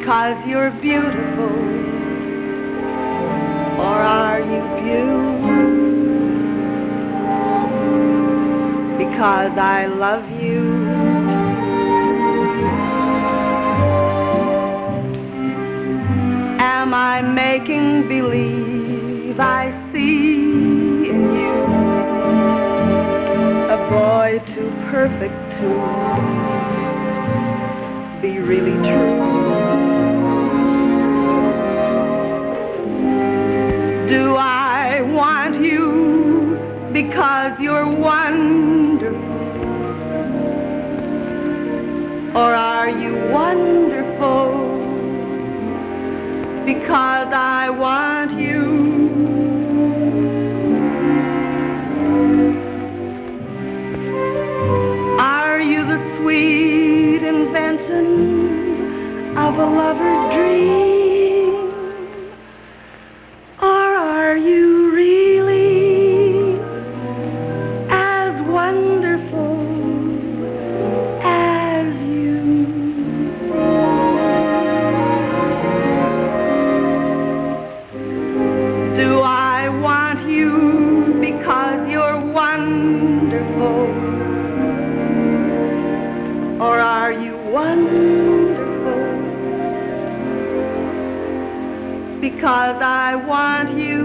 because you're beautiful? Or are you beautiful because I love you? Am I making believe I see in you a boy too perfect to be really true? Do I want you because you're wonderful? Or are you wonderful because I want you? Are you the sweet invention of a lover's dream? Or are you really as wonderful as you? Do I want you because you're wonderful? Or are you wonderful because I want you?